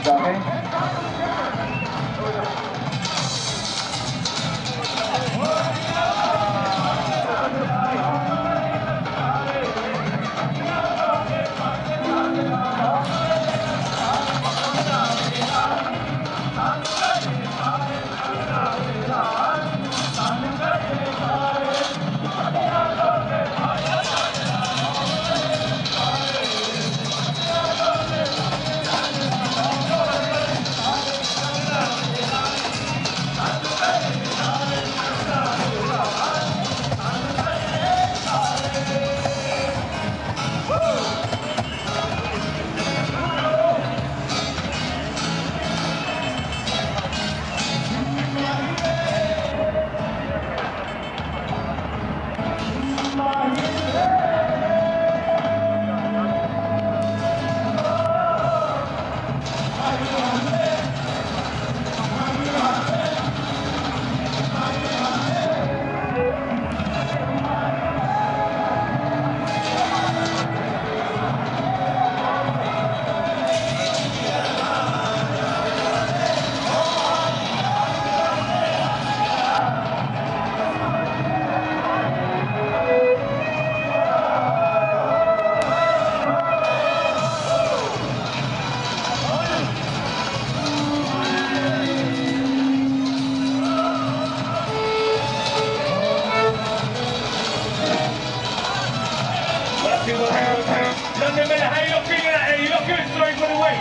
London Mela, how you lot feeling out there? You lot good? Sorry for the wait.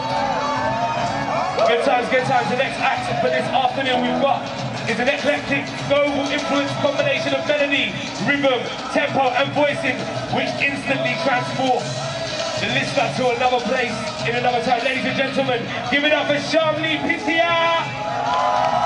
Good times, good times. The next act for this afternoon we've got is an eclectic, global influence combination of melody, rhythm, tempo and voicing which instantly transports the listener to another place in another time. Ladies and gentlemen, give it up for Shamli Pitya!